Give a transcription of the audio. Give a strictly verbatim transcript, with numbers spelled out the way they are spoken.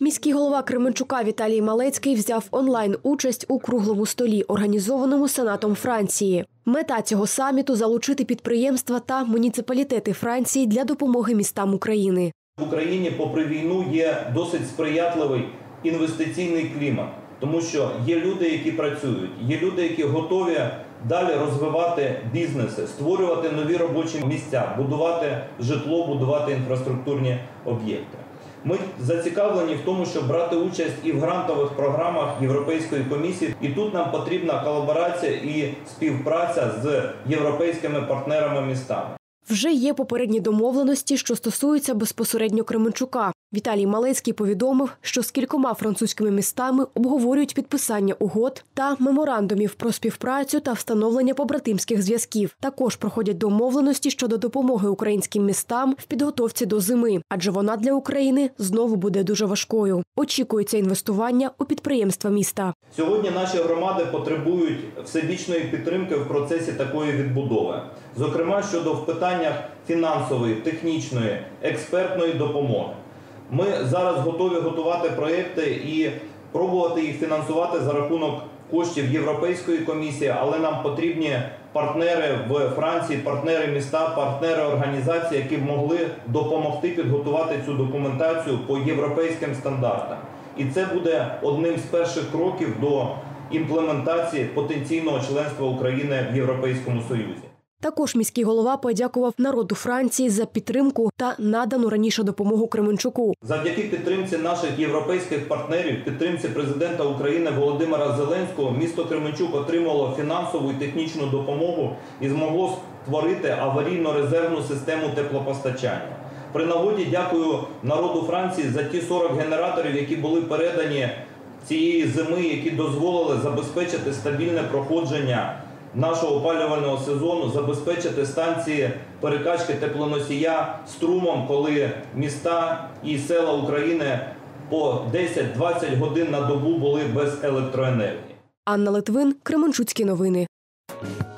Міський голова Кременчука Віталій Малецький взяв онлайн-участь у круглому столі, організованому Сенатом Франції. Мета цього саміту – залучити підприємства та муніципалітети Франції для допомоги містам України. В Україні, попри війну, є досить сприятливий інвестиційний клімат, тому що є люди, які працюють, є люди, які готові далі розвивати бізнеси, створювати нові робочі місця, будувати житло, будувати інфраструктурні об'єкти. Ми зацікавлені в тому, щоб брати участь і в грантових програмах Європейської комісії. І тут нам потрібна колаборація і співпраця з європейськими партнерами-містами. Вже є попередні домовленості, що стосуються безпосередньо Кременчука. Віталій Малецький повідомив, що з кількома французькими містами обговорюють підписання угод та меморандумів про співпрацю та встановлення побратимських зв'язків. Також проходять домовленості щодо допомоги українським містам в підготовці до зими, адже вона для України знову буде дуже важкою. Очікується інвестування у підприємства міста. Сьогодні наші громади потребують всебічної підтримки в процесі такої відбудови. Зокрема, щодо в питаннях фінансової, технічної, експертної допомоги. Ми зараз готові готувати проєкти і пробувати їх фінансувати за рахунок коштів Європейської комісії, але нам потрібні партнери в Франції, партнери міста, партнери організації, які б могли допомогти підготувати цю документацію по європейським стандартам. І це буде одним з перших кроків до імплементації потенційного членства України в Європейському Союзі. Також міський голова подякував народу Франції за підтримку та надану раніше допомогу Кременчуку. Завдяки підтримці наших європейських партнерів, підтримці президента України Володимира Зеленського, місто Кременчук отримало фінансову і технічну допомогу і змогло створити аварійно-резервну систему теплопостачання. При нагоді дякую народу Франції за ті сорок генераторів, які були передані цієї зими, які дозволили забезпечити стабільне проходження нашого опалювального сезону, забезпечити станції перекачки теплоносія струмом, коли міста і села України по десять-двадцять годин на добу були без електроенергії. Анна Литвин, Кременчуцькі новини.